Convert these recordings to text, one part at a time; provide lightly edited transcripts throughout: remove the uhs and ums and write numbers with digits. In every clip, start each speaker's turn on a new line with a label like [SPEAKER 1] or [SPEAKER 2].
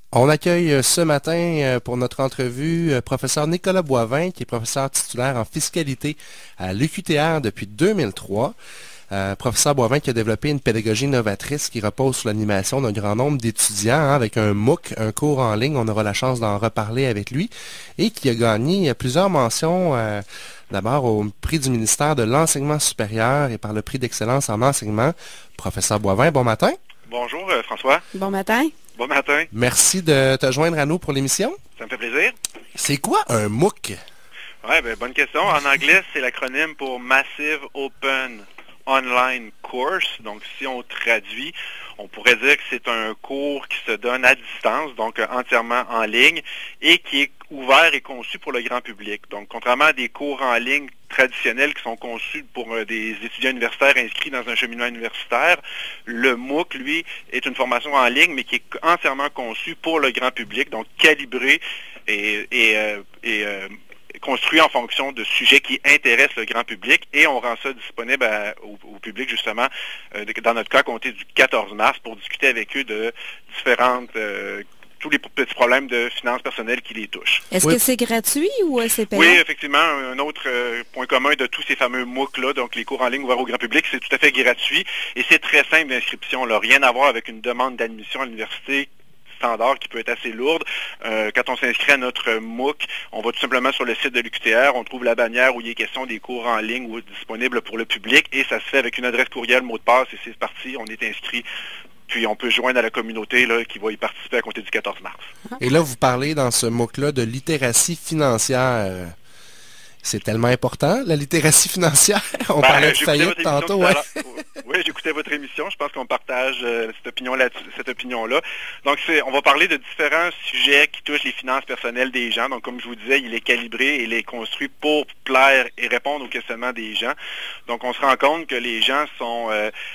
[SPEAKER 1] On accueille ce matin pour notre entrevue professeur Nicolas Boivin, qui est professeur titulaire en fiscalité à l'UQTR depuis 2003. Professeur Boivin qui a développé une pédagogie novatrice qui repose sur l'animation d'un grand nombre d'étudiants avec un MOOC, un cours en ligne. On aura la chance d'en reparler avec lui et qui a gagné plusieurs mentions. D'abord au prix du ministère de l'Enseignement supérieur et par le prix d'excellence en enseignement. Professeur Boivin, bon matin.
[SPEAKER 2] Bonjour François.
[SPEAKER 3] Bon matin.
[SPEAKER 2] Bon matin.
[SPEAKER 1] Merci de te joindre à nous pour l'émission.
[SPEAKER 2] Ça me fait plaisir.
[SPEAKER 1] C'est quoi un MOOC?
[SPEAKER 2] Ouais, bonne question. En anglais, c'est l'acronyme pour Massive Open Online Course. Donc, si on traduit, on pourrait dire que c'est un cours qui se donne à distance, donc entièrement en ligne, et qui est ouvert et conçu pour le grand public. Donc, contrairement à des cours en ligne traditionnels qui sont conçus pour des étudiants universitaires inscrits dans un cheminement universitaire, le MOOC, lui, est une formation en ligne, mais qui est entièrement conçue pour le grand public, donc calibré et construit en fonction de sujets qui intéressent le grand public, et on rend ça disponible au public, justement, dans notre cas, à compter du 14 mars, pour discuter avec eux de différentes tous les petits problèmes de finances personnelles qui les touchent.
[SPEAKER 3] Est-ce que c'est gratuit ou c'est payant?
[SPEAKER 2] Oui, effectivement, un autre point commun de tous ces fameux MOOC-là, donc les cours en ligne ouverts au grand public, c'est tout à fait gratuit et c'est très simple d'inscription. Rien à voir avec une demande d'admission à l'université standard qui peut être assez lourde. Quand on s'inscrit à notre MOOC, on va tout simplement sur le site de l'UQTR, on trouve la bannière où il est question des cours en ligne ou disponibles pour le public, et ça se fait avec une adresse courriel, mot de passe, et c'est parti, on est inscrit. Puis on peut joindre à la communauté qui va y participer à compter du 14 mars.
[SPEAKER 1] Et là, vous parlez dans ce MOOC-là de littératie financière. C'est tellement important, la littératie financière. On parlait de faillite tantôt. Ouais.
[SPEAKER 2] Oui, j'écoutais votre émission. Je pense qu'on partage cette opinion-là. Donc, on va parler de différents sujets qui touchent les finances personnelles des gens. Donc, comme je vous disais, il est calibré et il est construit pour plaire et répondre aux questionnements des gens. Donc, on se rend compte que les gens sont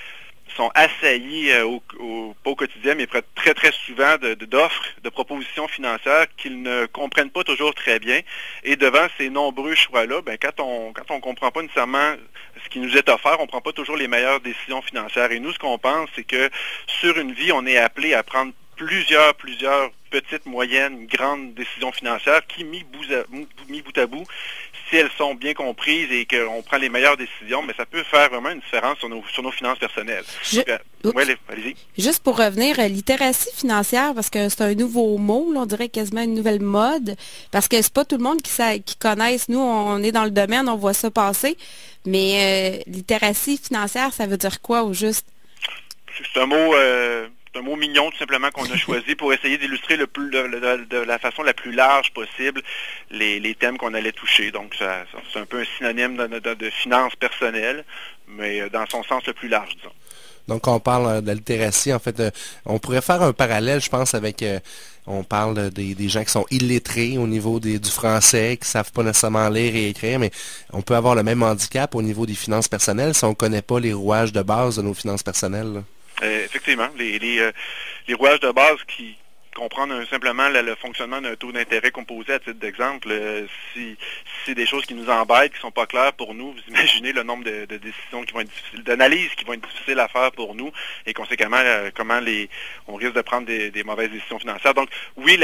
[SPEAKER 2] assaillis pas au quotidien, mais très, très souvent d'offres, de propositions financières qu'ils ne comprennent pas toujours très bien. Et devant ces nombreux choix-là, quand on comprend pas nécessairement ce qui nous est offert, on prend pas toujours les meilleures décisions financières. Et nous, ce qu'on pense, c'est que sur une vie, on est appelé à prendre plusieurs petites, moyennes, grandes décisions financières qui, mis bout à bout, si elles sont bien comprises et qu'on prend les meilleures décisions, mais ça peut faire vraiment une différence sur nos finances personnelles. Allez-y.
[SPEAKER 3] Juste pour revenir, littératie financière, parce que c'est un nouveau mot, là, on dirait quasiment une nouvelle mode, parce que c'est pas tout le monde qui connaisse. Nous, on est dans le domaine, on voit ça passer, mais littératie financière, ça veut dire quoi au juste?
[SPEAKER 2] C'est un mot... C'est un mot mignon, tout simplement, qu'on a choisi pour essayer d'illustrer de la façon la plus large possible les thèmes qu'on allait toucher. Donc, c'est un peu un synonyme de finances personnelles, mais dans son sens le plus large, disons.
[SPEAKER 1] Donc, on parle de la littératie. En fait, on pourrait faire un parallèle, je pense, avec... on parle des gens qui sont illettrés au niveau du français, qui ne savent pas nécessairement lire et écrire, mais on peut avoir le même handicap au niveau des finances personnelles si on ne connaît pas les rouages de base de nos finances personnelles, là.
[SPEAKER 2] Effectivement, les rouages de base qui comprennent simplement le fonctionnement d'un taux d'intérêt composé, à titre d'exemple, si c'est des choses qui nous embêtent, qui ne sont pas claires pour nous, vous imaginez le nombre de décisions qui vont être difficiles, d'analyses qui vont être difficiles à faire pour nous, et conséquemment, comment on risque de prendre des mauvaises décisions financières. Donc, oui,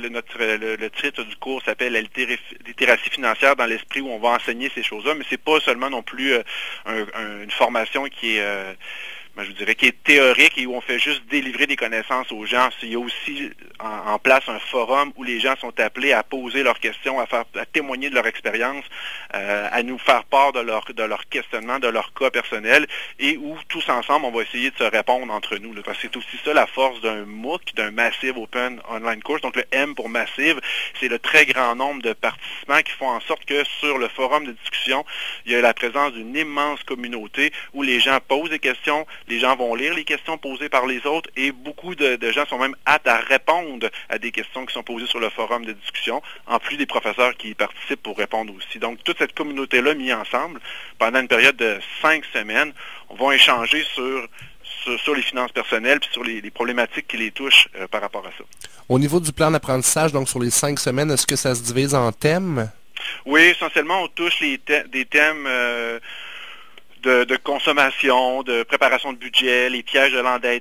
[SPEAKER 2] le titre du cours s'appelle la littératie financière, dans l'esprit où on va enseigner ces choses-là, mais c'est pas seulement non plus une formation qui est... je vous dirais, qui est théorique et où on fait juste délivrer des connaissances aux gens. Il y a aussi en place un forum où les gens sont appelés à poser leurs questions, à témoigner de leur expérience, à nous faire part de leur questionnement, de leur cas personnel, et où tous ensemble, on va essayer de se répondre entre nous. Parce que c'est aussi ça la force d'un MOOC, d'un Massive Open Online Course. Donc le M pour Massive, c'est le très grand nombre de participants qui font en sorte que sur le forum de discussion, il y a la présence d'une immense communauté où les gens posent des questions, les gens vont lire les questions posées par les autres, et beaucoup de gens sont même aptes à répondre à des questions qui sont posées sur le forum de discussion, en plus des professeurs qui y participent pour répondre aussi. Donc, toute cette communauté-là mise ensemble, pendant une période de 5 semaines, on va échanger sur les finances personnelles puis sur les problématiques qui les touchent par rapport à ça.
[SPEAKER 1] Au niveau du plan d'apprentissage, donc sur les 5 semaines, est-ce que ça se divise en thèmes?
[SPEAKER 2] Oui, essentiellement, on touche des thèmes de consommation, de préparation de budget, les pièges de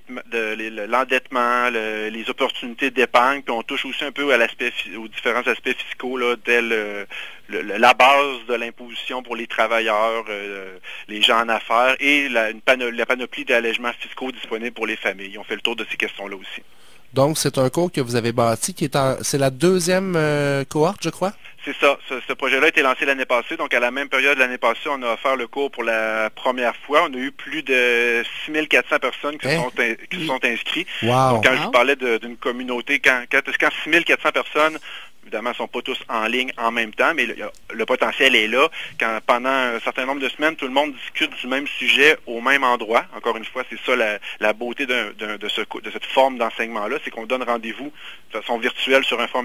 [SPEAKER 2] l'endettement, les opportunités d'épargne, puis on touche aussi un peu aux différents aspects fiscaux, là, tels la base de l'imposition pour les travailleurs, les gens en affaires, et la panoplie d'allègements fiscaux disponibles pour les familles. On fait le tour de ces questions-là aussi.
[SPEAKER 1] Donc, c'est un cours que vous avez bâti, c'est la deuxième cohorte, je crois?
[SPEAKER 2] C'est ça. Ce projet-là a été lancé l'année passée. Donc, à la même période l'année passée, on a offert le cours pour la première fois. On a eu plus de 6400 personnes qui se sont inscrits.
[SPEAKER 1] Wow.
[SPEAKER 2] Donc, quand je vous parlais d'une communauté, quand 6400 personnes, évidemment, ne sont pas tous en ligne en même temps, mais le potentiel est là. Quand pendant un certain nombre de semaines, tout le monde discute du même sujet au même endroit. Encore une fois, c'est ça la beauté de cette forme d'enseignement-là, c'est qu'on donne rendez-vous de façon virtuelle sur un forum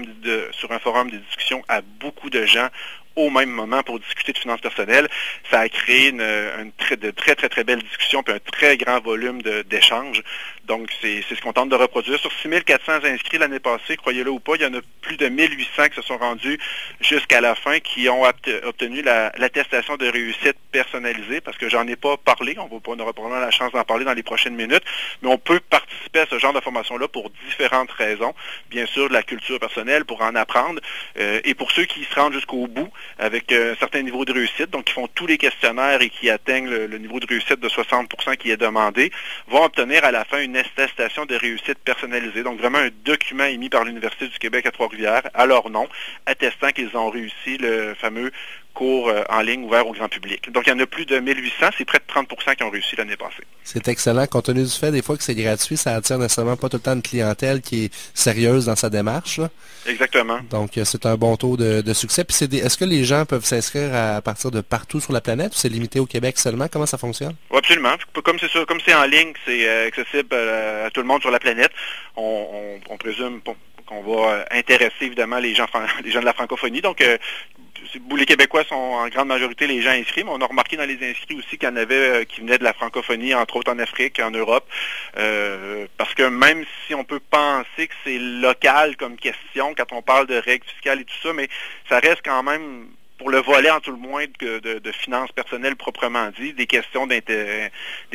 [SPEAKER 2] de discussion à beaucoup de gens au même moment pour discuter de finances personnelles. Ça a créé de très, très, très belles discussions puis un très grand volume d'échanges. Donc, c'est ce qu'on tente de reproduire. Sur 6400 inscrits l'année passée, croyez-le ou pas, il y en a plus de 1800 qui se sont rendus jusqu'à la fin, qui ont obtenu l'attestation de réussite personnalisée, parce que j'en ai pas parlé, on aura probablement la chance d'en parler dans les prochaines minutes, mais on peut participer à ce genre de formation-là pour différentes raisons. Bien sûr, de la culture personnelle, pour en apprendre, et pour ceux qui se rendent jusqu'au bout, avec un certain niveau de réussite, donc qui font tous les questionnaires et qui atteignent le niveau de réussite de 60% qui est demandé, vont obtenir à la fin une attestation de réussite personnalisée, donc vraiment un document émis par l'Université du Québec à Trois-Rivières, à leur nom, attestant qu'ils ont réussi le fameux cours en ligne ouvert au grand public. Donc, il y en a plus de 1800, c'est près de 30% qui ont réussi l'année passée.
[SPEAKER 1] C'est excellent. Compte tenu du fait, des fois, que c'est gratuit, ça attire nécessairement pas tout le temps de clientèle qui est sérieuse dans sa démarche, là.
[SPEAKER 2] Exactement.
[SPEAKER 1] Donc, c'est un bon taux de succès. Puis, est-ce que les gens peuvent s'inscrire à partir de partout sur la planète ou c'est limité au Québec seulement? Comment ça fonctionne?
[SPEAKER 2] Oui, absolument. Comme c'est en ligne, c'est accessible à tout le monde sur la planète. On présume qu'on va intéresser évidemment les gens de la francophonie. Donc, les Québécois sont en grande majorité les gens inscrits, mais on a remarqué dans les inscrits aussi qu'il y en avait qui venaient de la francophonie, entre autres en Afrique, en Europe, parce que même si on peut penser que c'est local comme question, quand on parle de règles fiscales et tout ça, mais ça reste quand même, pour le volet en tout le moins de finances personnelles proprement dit, des questions d'intérêt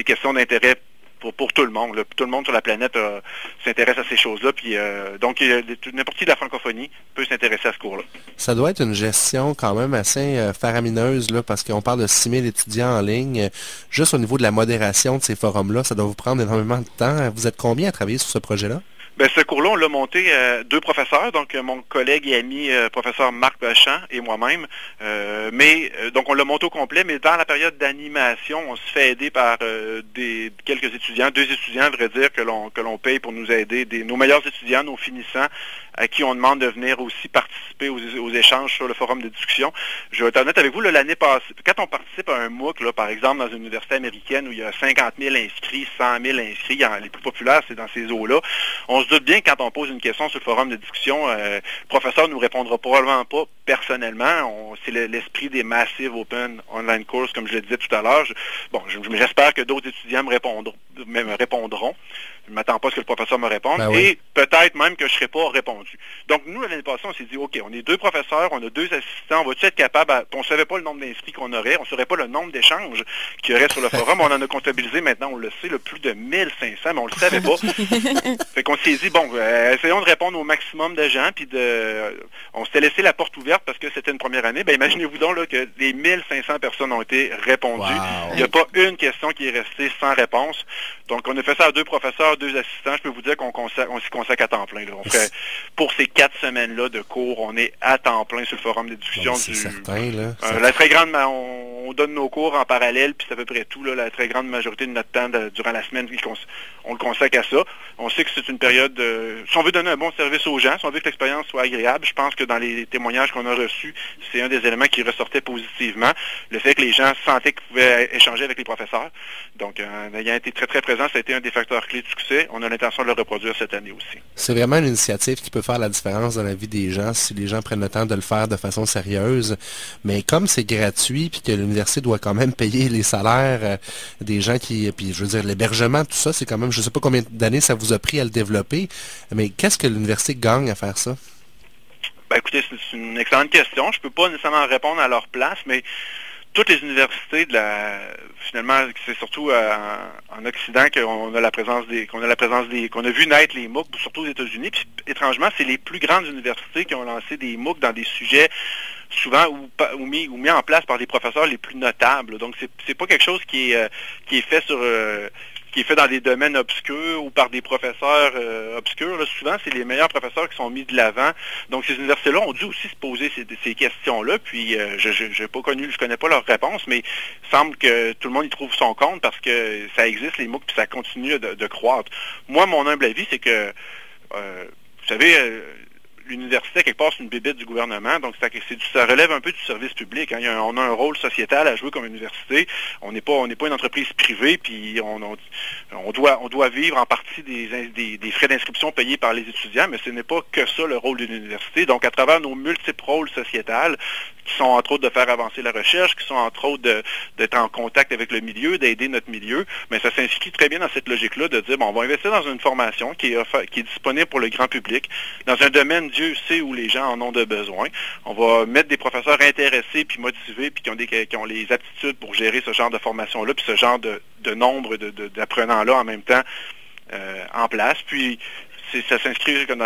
[SPEAKER 2] pour tout le monde. Là. Tout le monde sur la planète s'intéresse à ces choses-là. Puis donc, n'importe qui de la francophonie peut s'intéresser à ce cours-là. Ça
[SPEAKER 1] doit être une gestion quand même assez faramineuse, là, parce qu'on parle de 6000 étudiants en ligne. Juste au niveau de la modération de ces forums-là, ça doit vous prendre énormément de temps. Vous êtes combien à travailler sur ce projet-là?
[SPEAKER 2] Ben, ce cours-là, on l'a monté deux professeurs, donc mon collègue et ami professeur Marc Beauchamp et moi-même. Donc on l'a monté au complet, mais dans la période d'animation, on se fait aider par quelques étudiants, 2 étudiants, à vrai dire, que l'on paye pour nous aider, nos meilleurs étudiants, nos finissants, à qui on demande de venir aussi participer aux échanges sur le forum de discussion. Je vais être honnête avec vous, l'année passée, quand on participe à un MOOC, là, par exemple, dans une université américaine où il y a 50 000 inscrits, 100 000 inscrits, les plus populaires, c'est dans ces eaux-là, on se doute bien que quand on pose une question sur le forum de discussion, le professeur ne nous répondra probablement pas personnellement. C'est l'esprit des Massive Open Online Courses, comme je le disais tout à l'heure. J'espère que d'autres étudiants me répondront. Je ne m'attends pas à ce que le professeur me réponde.
[SPEAKER 1] Ben oui.
[SPEAKER 2] Et peut-être même que je ne serai pas répondu. Donc, nous, l'année passée, on s'est dit, OK, on est 2 professeurs, on a 2 assistants, on va-tu être capable, on ne savait pas le nombre d'inscrits qu'on aurait, on ne saurait pas le nombre d'échanges qu'il y aurait sur le forum. On en a comptabilisé maintenant, on le sait, plus de 1500, mais on ne le savait pas. Fait qu'on s'est dit, essayons de répondre au maximum de gens, puis on s'était laissé la porte ouverte parce que c'était une première année. Ben, imaginez-vous donc là, que les 1500 personnes ont été répondues.
[SPEAKER 1] Wow.
[SPEAKER 2] Il n'y a pas une question qui est restée sans réponse. Donc, on a fait ça à 2 professeurs, 2 assistants. Je peux vous dire qu'on s'y consacre à temps plein. Là. Pour ces 4 semaines-là de cours, on est à temps plein sur le forum de discussion.
[SPEAKER 1] C'est certain, là.
[SPEAKER 2] La très grande, on donne nos cours en parallèle, puis c'est à peu près tout. Là, la très grande majorité de notre temps durant la semaine, on le consacre à ça. On sait que c'est une période, si on veut donner un bon service aux gens, si on veut que l'expérience soit agréable, je pense que dans les témoignages qu'on a reçus, c'est un des éléments qui ressortait positivement. Le fait que les gens sentaient qu'ils pouvaient échanger avec les professeurs. Donc, en ayant été très, très présent, ça a été un des facteurs clés de succès. On a l'intention de le reproduire cette année aussi.
[SPEAKER 1] C'est vraiment une initiative qui peut faire la différence dans la vie des gens si les gens prennent le temps de le faire de façon sérieuse. Mais comme c'est gratuit puis que l'université doit quand même payer les salaires des gens puis je veux dire, l'hébergement, tout ça, c'est quand même, je ne sais pas combien d'années ça vous a pris à le développer, mais qu'est-ce que l'université gagne à faire ça? Ben,
[SPEAKER 2] écoutez, c'est une excellente question. Je ne peux pas nécessairement répondre à leur place, mais toutes les universités finalement, c'est surtout en Occident qu'on a la présence qu'on a vu naître les MOOC, surtout aux États-Unis. Puis étrangement, c'est les plus grandes universités qui ont lancé des MOOC dans des sujets souvent ou mis en place par les professeurs les plus notables. Donc c'est pas quelque chose qui est fait qui est fait dans des domaines obscurs ou par des professeurs obscurs. Là, souvent, c'est les meilleurs professeurs qui sont mis de l'avant. Donc, ces universités-là ont dû aussi se poser ces questions-là. Puis, je connais pas leur réponse, mais il semble que tout le monde y trouve son compte parce que ça existe, les MOOC, puis ça continue de croître. Moi, mon humble avis, c'est que, vous savez, l'université, quelque part, c'est une bébête du gouvernement, donc ça relève un peu du service public. Hein. On a un rôle sociétal à jouer comme université. On n'est pas une entreprise privée, puis on doit vivre en partie des frais d'inscription payés par les étudiants, mais ce n'est pas que ça le rôle d'une université. Donc, à travers nos multiples rôles sociétals, qui sont entre autres de faire avancer la recherche, qui sont entre autres d'être en contact avec le milieu, d'aider notre milieu, mais ça s'inscrit très bien dans cette logique-là de dire, bon, on va investir dans une formation qui est disponible pour le grand public, dans un domaine, Dieu sait où les gens en ont de besoin. On va mettre des professeurs intéressés, puis motivés, puis qui ont les aptitudes pour gérer ce genre de formation-là, puis ce genre de nombre d'apprenants-là en même temps en place. Puis ça s'inscrit dans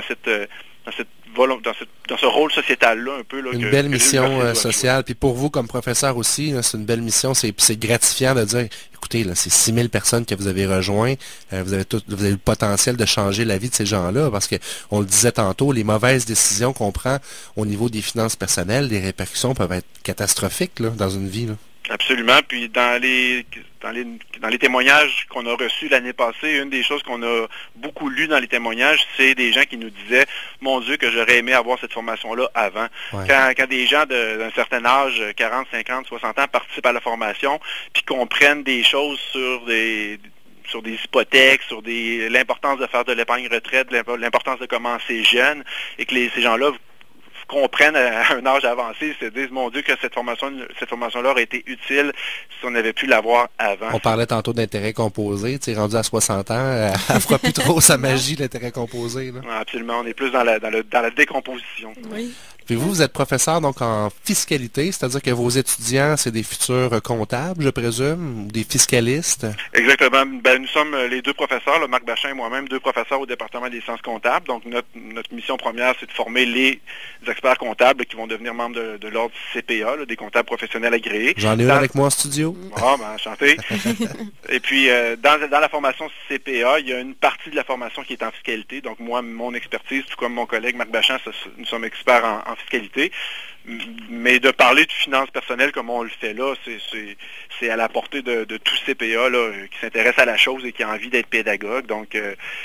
[SPEAKER 2] ce rôle sociétal-là un peu. Là,
[SPEAKER 1] une belle mission sociale. Puis pour vous, comme professeur aussi, c'est une belle mission. C'est gratifiant de dire, écoutez, là, c'est 6000 personnes que vous avez rejoint. Vous avez le potentiel de changer la vie de ces gens-là. Parce que on le disait tantôt, les mauvaises décisions qu'on prend au niveau des finances personnelles, les répercussions peuvent être catastrophiques là, dans une vie. Là.
[SPEAKER 2] Absolument. Puis dans les témoignages qu'on a reçus l'année passée, une des choses qu'on a beaucoup lues dans les témoignages, c'est des gens qui nous disaient, mon Dieu, que j'aurais aimé avoir cette formation-là avant. Ouais. Quand des gens d'un certain âge, 40, 50, 60 ans, participent à la formation, puis comprennent des choses sur des hypothèques, sur l'importance de faire de l'épargne retraite, l'importance de commencer jeune, et que ces gens-là comprennent à un âge avancé, se disent, mon Dieu, que cette formation-là aurait été utile si on avait pu l'avoir avant.
[SPEAKER 1] On parlait tantôt d'intérêt composé, tu sais, rendu à 60 ans, elle ne fera plus trop sa magie, l'intérêt composé. Là.
[SPEAKER 2] Absolument, on est plus dans la décomposition.
[SPEAKER 3] Oui.
[SPEAKER 1] Puis vous êtes professeur donc en fiscalité, c'est-à-dire que vos étudiants, c'est des futurs comptables, je présume, ou des fiscalistes?
[SPEAKER 2] Exactement. Nous sommes les deux professeurs, là, Marc Bachin et moi-même, deux professeurs au département des sciences comptables. Donc notre mission première, c'est de former les experts comptables qui vont devenir membres de l'ordre CPA, là, des comptables professionnels agréés.
[SPEAKER 1] J'en ai un avec moi en studio.
[SPEAKER 2] Ah, enchanté. Et puis, dans la formation CPA, il y a une partie de la formation qui est en fiscalité. Donc moi, mon expertise, tout comme mon collègue Marc Bachin, nous sommes experts en fiscalité, mais de parler de finances personnelles comme on le fait là, c'est à la portée de tout CPA là, qui s'intéresse à la chose et qui a envie d'être pédagogue. Donc,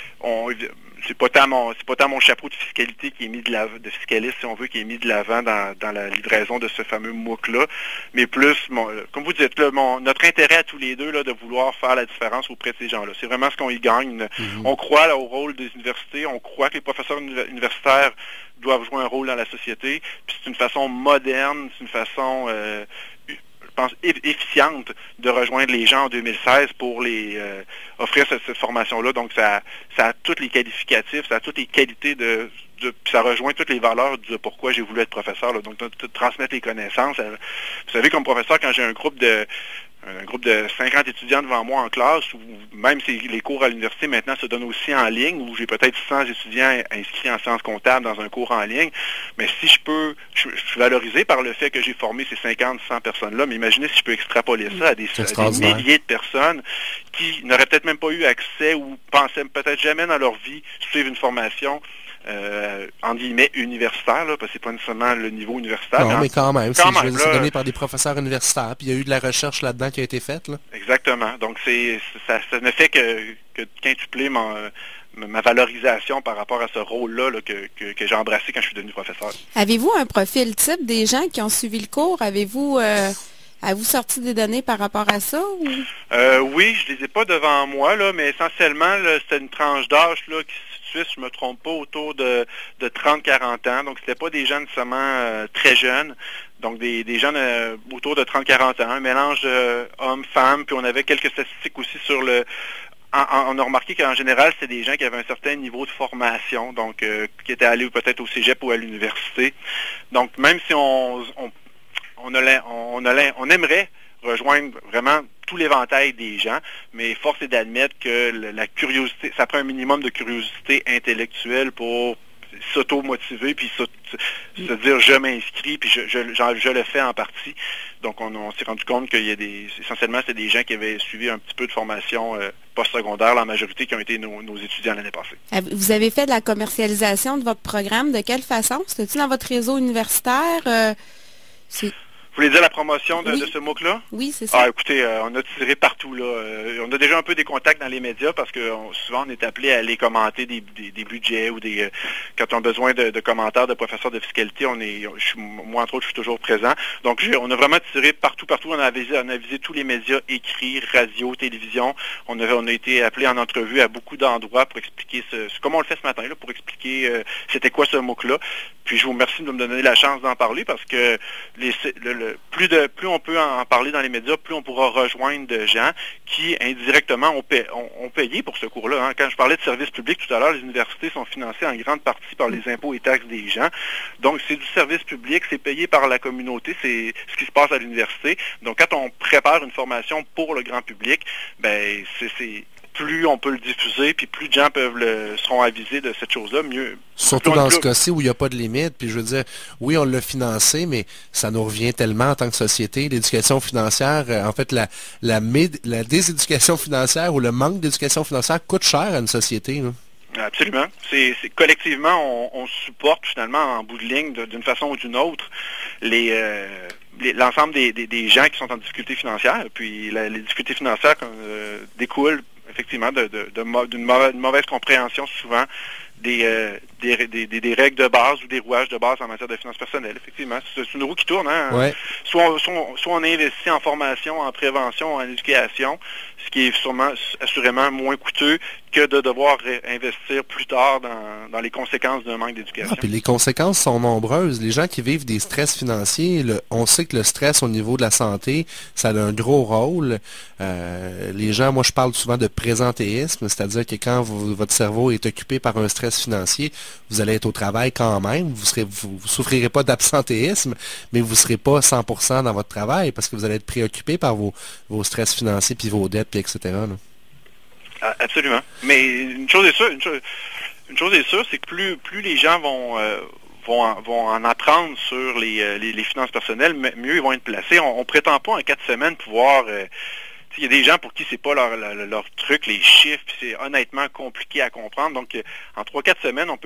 [SPEAKER 2] c'est pas tant mon chapeau de fiscalité qui est mis de fiscaliste, si on veut, qui est mis de l'avant dans la livraison de ce fameux MOOC-là, mais plus, comme vous dites, là, notre intérêt à tous les deux là, de vouloir faire la différence auprès de ces gens-là. C'est vraiment ce qu'on y gagne. On croit là, au rôle des universités, on croit que les professeurs universitaires doivent jouer un rôle dans la société, puis c'est une façon moderne, c'est une façon, je pense, efficiente de rejoindre les gens en 2016 pour offrir cette formation-là. Donc, ça a tous les qualificatifs, ça a toutes les qualités puis ça rejoint toutes les valeurs de pourquoi j'ai voulu être professeur. Là. Donc, de transmettre les connaissances. Vous savez, comme professeur, quand j'ai un groupe de 50 étudiants devant moi en classe, ou même si les cours à l'université maintenant se donnent aussi en ligne, où j'ai peut-être 100 étudiants inscrits en sciences comptables dans un cours en ligne, mais si je suis valorisé par le fait que j'ai formé ces 50, 100 personnes-là, mais imaginez si je peux extrapoler ça à des milliers de personnes qui n'auraient peut-être même pas eu accès ou pensaient peut-être jamais dans leur vie suivre une formation en guillemets universitaire, là, parce que c'est pas nécessairement le niveau universitaire.
[SPEAKER 1] Non, mais quand même, c'est donné par des professeurs universitaires, puis il y a eu de la recherche là-dedans qui a été faite. Là.
[SPEAKER 2] Exactement. Donc ça ne fait que quintupler ma valorisation par rapport à ce rôle-là là, que j'ai embrassé quand je suis devenu professeur.
[SPEAKER 3] Avez-vous un profil type des gens qui ont suivi le cours? Avez-vous sorti des données par rapport à ça? Ou?
[SPEAKER 2] Oui, je les ai pas devant moi, là, mais essentiellement, c'était une tranche d'âge là, qui si je ne me trompe pas, autour de 30-40 ans. Donc, c'était pas des gens nécessairement très jeunes. Donc, des gens autour de 30-40 ans, un mélange hommes-femmes. Puis, on avait quelques statistiques aussi sur on a remarqué qu'en général, c'était des gens qui avaient un certain niveau de formation, donc qui étaient allés peut-être au cégep ou à l'université. Donc, même si on on aimerait rejoindre vraiment tout l'éventail des gens, mais force est d'admettre que la curiosité, ça prend un minimum de curiosité intellectuelle pour s'auto-motiver, puis se dire je m'inscris, puis je le fais en partie. Donc on s'est rendu compte qu'il y a essentiellement c'était des gens qui avaient suivi un petit peu de formation postsecondaire, la majorité qui ont été nos étudiants l'année passée.
[SPEAKER 3] Vous avez fait de la commercialisation de votre programme, de quelle façon? C'était-tu dans votre réseau universitaire?
[SPEAKER 2] Vous voulez dire la promotion de ce MOOC-là?
[SPEAKER 3] Oui, c'est ça.
[SPEAKER 2] Ah, écoutez, on a tiré partout, là. On a déjà un peu des contacts dans les médias parce que souvent on est appelé à aller commenter des budgets ou quand on a besoin de commentaires de professeurs de fiscalité, moi entre autres, je suis toujours présent. Donc on a vraiment tiré partout. On a visé tous les médias écrits, radio, télévision. On a été appelé en entrevue à beaucoup d'endroits pour expliquer comme on le fait ce matin, là, pour expliquer c'était quoi ce MOOC-là. Puis je vous remercie de me donner la chance d'en parler parce que plus on peut en parler dans les médias, plus on pourra rejoindre de gens qui, indirectement, ont payé pour ce cours-là. Hein. Quand je parlais de services publics tout à l'heure, les universités sont financées en grande partie par les impôts et taxes des gens. Donc, c'est du service public, c'est payé par la communauté, c'est ce qui se passe à l'université. Donc, quand on prépare une formation pour le grand public, ben plus on peut le diffuser, puis plus de gens seront avisés de cette chose-là, mieux.
[SPEAKER 1] Surtout dans ce cas-ci où il n'y a pas de limite. Puis je veux dire, oui, on l'a financé, mais ça nous revient tellement en tant que société. L'éducation financière, en fait, la déséducation financière ou le manque d'éducation financière coûte cher à une société. Là.
[SPEAKER 2] Absolument. Collectivement, on supporte finalement en bout de ligne, d'une façon ou d'une autre, l'ensemble des gens qui sont en difficulté financière. Puis les difficultés financières découlent effectivement d'une mauvaise compréhension souvent des règles de base ou des rouages de base en matière de finances personnelles. Effectivement, c'est une roue qui tourne. Hein?
[SPEAKER 1] Ouais.
[SPEAKER 2] Soit on investit en formation, en prévention, en éducation, ce qui est assurément moins coûteux que de devoir investir plus tard dans les conséquences d'un manque d'éducation.
[SPEAKER 1] Puis les conséquences sont nombreuses. Les gens qui vivent des stress financiers, on sait que le stress au niveau de la santé, ça a un gros rôle. Les gens, moi je parle souvent de présentéisme, c'est-à-dire que quand votre cerveau est occupé par un stress financier, vous allez être au travail quand même, vous souffrirez pas d'absentéisme, mais vous ne serez pas 100% dans votre travail parce que vous allez être préoccupé par vos stress financiers, puis vos dettes, puis etc. Là.
[SPEAKER 2] Absolument. Mais une chose est sûre, c'est que plus les gens vont en apprendre sur les finances personnelles, mieux ils vont être placés. On prétend pas en 4 semaines pouvoir... il y a des gens pour qui c'est pas leur truc, les chiffres, c'est honnêtement compliqué à comprendre. Donc, en 3-4 semaines, on peut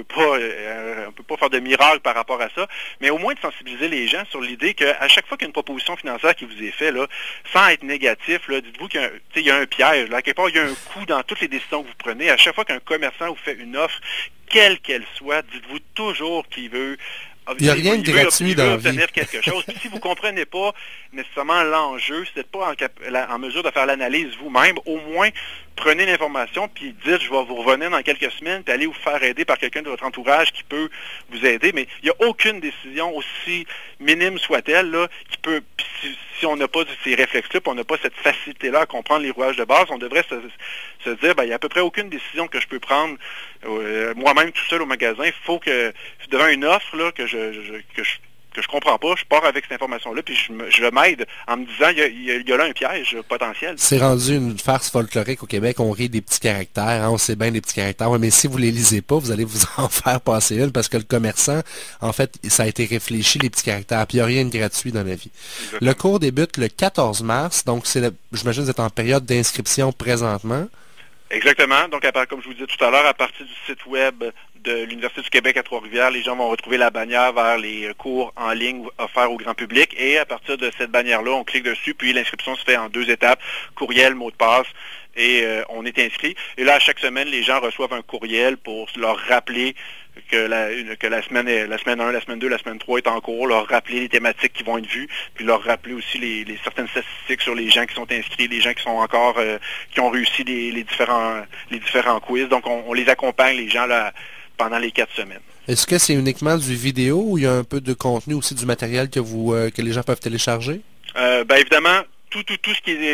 [SPEAKER 2] pas faire de miracle par rapport à ça, mais au moins de sensibiliser les gens sur l'idée qu'à chaque fois qu'il y a une proposition financière qui vous est faite, là, sans être négatif, là, dites-vous qu'il y a un piège. Là, à quelque part, il y a un coût dans toutes les décisions que vous prenez. À chaque fois qu'un commerçant vous fait une offre, quelle qu'elle soit, dites-vous toujours qu'il veut...
[SPEAKER 1] Il n'y a rien de gratuit dans la vie.
[SPEAKER 2] Obtenir quelque chose. Puis si vous ne comprenez pas nécessairement l'enjeu, si vous n'êtes pas en mesure de faire l'analyse vous-même, au moins prenez l'information puis dites je vais vous revenir dans quelques semaines puis allez vous faire aider par quelqu'un de votre entourage qui peut vous aider. Mais il n'y a aucune décision, aussi minime soit-elle, là, qui peut, si on n'a pas ces réflexes-là, puis on n'a pas cette facilité-là à comprendre les rouages de base, on devrait se dire, il n'y a à peu près aucune décision que je peux prendre moi-même tout seul au magasin. Il faut que, devant une offre là, que je comprends pas, je pars avec cette information-là, puis je m'aide en me disant, il y a là un piège potentiel.
[SPEAKER 1] C'est rendu une farce folklorique au Québec, on rit des petits caractères, hein, on sait bien des petits caractères, mais si vous les lisez pas, vous allez vous en faire passer une, parce que le commerçant, en fait, ça a été réfléchi, les petits caractères, puis il n'y a rien de gratuit dans la vie. Exactement. Le cours débute le 14 mars, donc j'imagine que vous êtes en période d'inscription présentement.
[SPEAKER 2] Exactement. Donc, comme je vous disais tout à l'heure, à partir du site web de l'Université du Québec à Trois-Rivières, les gens vont retrouver la bannière vers les cours en ligne offerts au grand public. Et à partir de cette bannière-là, on clique dessus, puis l'inscription se fait en 2 étapes, courriel, mot de passe, et on est inscrit. Et là, à chaque semaine, les gens reçoivent un courriel pour leur rappeler que la semaine 1, la semaine 2, la semaine 3 est en cours, leur rappeler les thématiques qui vont être vues, puis leur rappeler aussi les certaines statistiques sur les gens qui sont inscrits, les gens qui sont encore qui ont réussi les différents quiz. Donc on les accompagne, les gens là, pendant les 4 semaines.
[SPEAKER 1] Est-ce que c'est uniquement du vidéo ou il y a un peu de contenu aussi, du matériel que les gens peuvent télécharger?
[SPEAKER 2] Évidemment, tout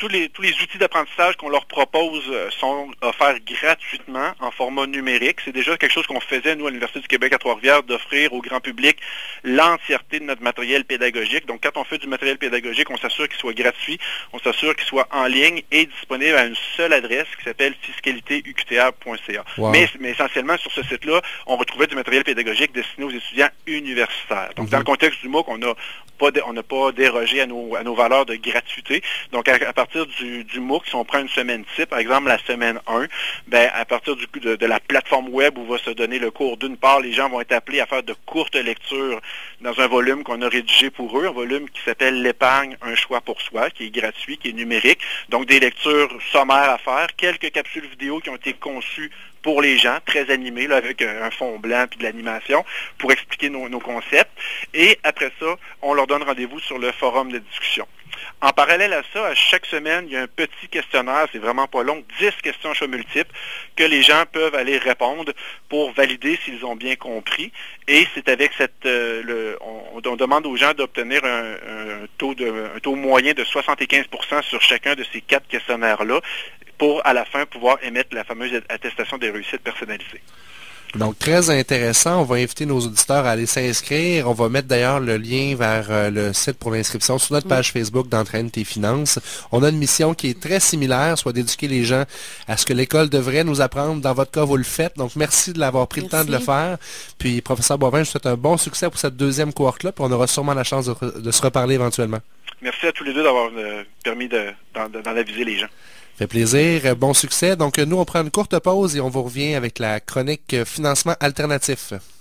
[SPEAKER 2] tous les outils d'apprentissage qu'on leur propose sont offerts gratuitement en format numérique. C'est déjà quelque chose qu'on faisait, nous, à l'Université du Québec à Trois-Rivières, d'offrir au grand public l'entièreté de notre matériel pédagogique. Donc, quand on fait du matériel pédagogique, on s'assure qu'il soit gratuit, on s'assure qu'il soit en ligne et disponible à une seule adresse qui s'appelle fiscalitéuqtr.ca.
[SPEAKER 1] Wow.
[SPEAKER 2] Mais essentiellement, sur ce site-là, on retrouvait du matériel pédagogique destiné aux étudiants universitaires. Donc, dans le contexte du MOOC, on n'a pas dérogé à nos valeurs de gratuité. Donc, à partir du MOOC, si on prend une semaine type, par exemple la semaine 1, ben, à partir de la plateforme web où va se donner le cours, d'une part, les gens vont être appelés à faire de courtes lectures dans un volume qu'on a rédigé pour eux, un volume qui s'appelle L'épargne, un choix pour soi, qui est gratuit, qui est numérique. Donc, des lectures sommaires à faire, quelques capsules vidéo qui ont été conçues pour les gens, très animés, là, avec un fond blanc puis de l'animation, pour expliquer nos concepts. Et après ça, on leur donne rendez-vous sur le forum de discussion. En parallèle à ça, à chaque semaine, il y a un petit questionnaire, c'est vraiment pas long, 10 questions à choix multiples, que les gens peuvent aller répondre pour valider s'ils ont bien compris. Et c'est avec on demande aux gens d'obtenir un taux moyen de 75% sur chacun de ces 4 questionnaires-là, pour, à la fin, pouvoir émettre la fameuse attestation des réussites personnalisées.
[SPEAKER 1] Donc, très intéressant. On va inviter nos auditeurs à aller s'inscrire. On va mettre d'ailleurs le lien vers le site pour l'inscription sur notre page Facebook d'Entraîne tes finances. On a une mission qui est très similaire, soit d'éduquer les gens à ce que l'école devrait nous apprendre. Dans votre cas, vous le faites. Donc, merci de l'avoir pris le temps de le faire. Puis, professeur Boivin, je vous souhaite un bon succès pour cette deuxième cohorte-là. Puis, on aura sûrement la chance de se reparler éventuellement.
[SPEAKER 2] Merci à tous les deux d'avoir permis d'en aviser les gens.
[SPEAKER 1] Fait plaisir, bon succès. Donc nous, on prend une courte pause et on vous revient avec la chronique financement alternatif.